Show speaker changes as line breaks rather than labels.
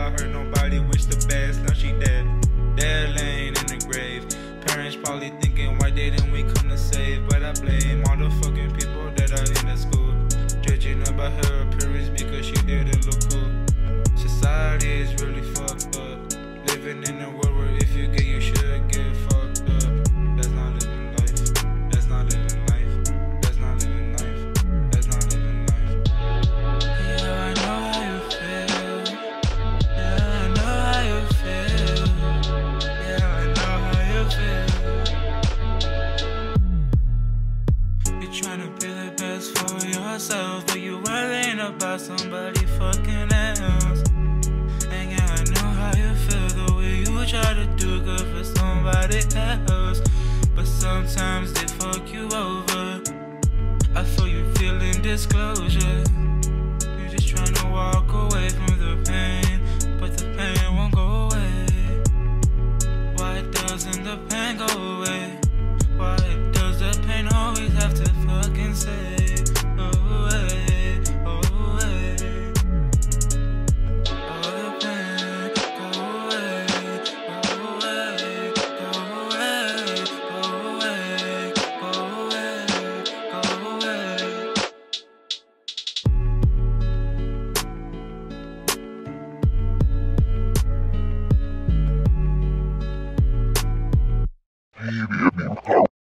about her, nobody wish the best. Now she dead, dead laying in the grave. Parents probably thinking, why didn't we come to save? But I blame all the fucking people that are in the school, judging about her appearance because she didn't look cool. Society is really fucked up. Living in a world where if you gay, you should get fucked up. That's not living life. That's not living life. That's not living life. That's not living life.
Yeah, I know how you feel. Yeah, I know how you feel. Yeah, I know how you feel. You're trying to be the best for yourself, but you worrying about somebody fucking else. And yeah, I know how you feel, the way you try to do good for somebody else, but sometimes they fuck you over. I feel you feeling disclosure. You're just trying to walk away from the pain, but the pain won't go away. Why doesn't the pain go away? Why does the pain always have to fucking say, oh, away, oh, away? Oh, the pain, go away, go away, go away, go away, go away, go away.